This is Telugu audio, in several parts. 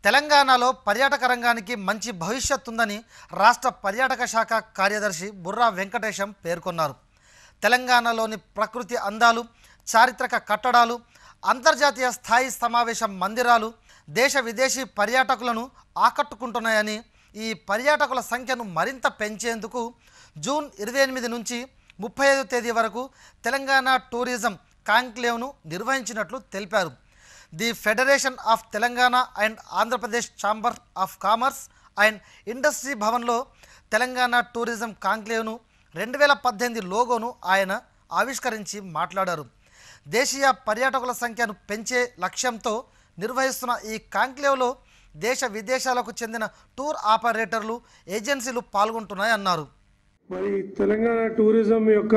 తెలంగాణలో పర్యాటక రంగానికి మంచి భవిష్యత్తు ఉందని రాష్ట్ర పర్యాటక శాఖ కార్యదర్శి బుర్రా వెంకటేశం పేర్కొన్నారు. తెలంగాణలోని ప్రకృతి అందాలు, చారిత్రక కట్టడాలు, అంతర్జాతీయ స్థాయి సమావేశ మందిరాలు దేశ విదేశీ పర్యాటకులను ఆకట్టుకుంటున్నాయని, ఈ పర్యాటకుల సంఖ్యను మరింత పెంచేందుకు జూన్ 28 నుంచి 35 తేదీ వరకు తెలంగాణ టూరిజం కాంక్లేవ్ను నిర్వహించినట్లు తెలిపారు. The federation of Telangana and Andhra Pradesh chamber of commerce and industry భవన్లో తెలంగాణ టూరిజం కాంక్లేవ్ను 2018 లోగోను ఆయన ఆవిష్కరించి మాట్లాడారు. దేశీయ పర్యాటకుల సంఖ్యను పెంచే లక్ష్యంతో నిర్వహిస్తున్న ఈ కాంక్లేవ్లో దేశ విదేశాలకు చెందిన టూర్ ఆపరేటర్లు, ఏజెన్సీలు పాల్గొంటున్నాయన్నారు. మరి తెలంగాణ టూరిజం యొక్క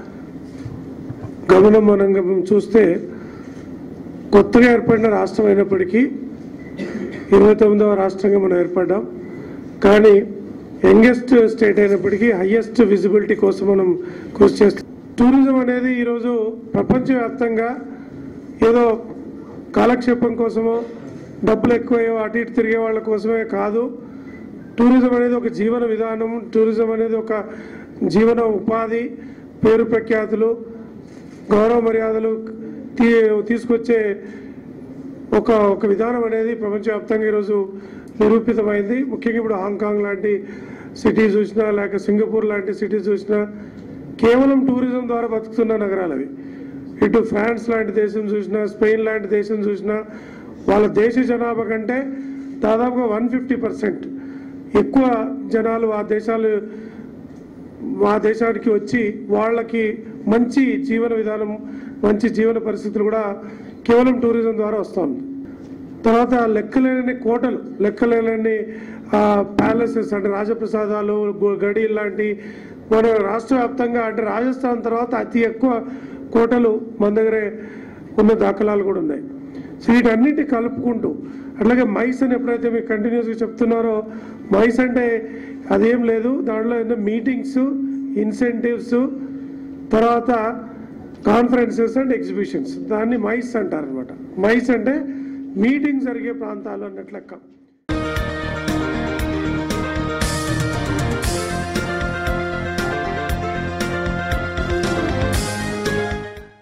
గమనం మనం చూస్తే కొత్తగా ఏర్పడిన రాష్ట్రం అయినప్పటికీ 29వ రాష్ట్రంగా మనం ఏర్పడ్డాం. కానీ యంగెస్ట్ స్టేట్ అయినప్పటికీ హయ్యెస్ట్ విజిబిలిటీ కోసం మనం కృషి చేస్తాం. టూరిజం అనేది ఈరోజు ప్రపంచవ్యాప్తంగా ఏదో కాలక్షేపం కోసమో, డబ్బులు ఎక్కువయ్యో అటు ఇటు తిరిగే వాళ్ళ కోసమే కాదు. టూరిజం అనేది ఒక జీవన విధానం, టూరిజం అనేది ఒక జీవన ఉపాధి, పేరు ప్రఖ్యాతులు, గౌరవ మర్యాదలు తీసుకొచ్చే ఒక విధానం అనేది ప్రపంచవ్యాప్తంగా ఈరోజు నిరూపితమైంది. ముఖ్యంగా ఇప్పుడు హాంకాంగ్ లాంటి సిటీ చూసినా, లేక సింగపూర్ లాంటి సిటీ చూసినా కేవలం టూరిజం ద్వారా బతుకుతున్న నగరాలు అవి. ఇటు ఫ్రాన్స్ లాంటి దేశం చూసినా, స్పెయిన్ లాంటి దేశం చూసినా వాళ్ళ దేశ జనాభా కంటే దాదాపుగా 150% ఎక్కువ జనాలు ఆ దేశానికి వచ్చి వాళ్ళకి మంచి జీవన విధానం, మంచి జీవన పరిస్థితులు కూడా కేవలం టూరిజం ద్వారా వస్తుంది. తర్వాత లెక్కలేని కోటలు, లెక్కలేని ప్యాలెసెస్ అంటే రాజప్రసాదాలు, గడి లాంటి మన రాష్ట్ర వ్యాప్తంగా అంటే రాజస్థాన్ తర్వాత అతి ఎక్కువ కోటలు మన దగ్గరే ఉన్న దాఖలాలు కూడా ఉన్నాయి. సో వీటన్నిటి కలుపుకుంటూ అట్లాగే మైస్ అని ఎప్పుడైతే మీకు కంటిన్యూస్గా చెప్తున్నారో, మైస్ అంటే అదేం లేదు, దాంట్లో ఏంటంటే మీటింగ్స్, ఇన్సెంటివ్స్, తర్వాత కాన్ఫరెన్సెస్ అండ్ ఎగ్జిబిషన్స్, దాన్ని మైస్ అంటారు అనమాట. మైస్ అంటే మీటింగ్స్ జరిగే ప్రాంతాలు అన్నట్లు లెక్క.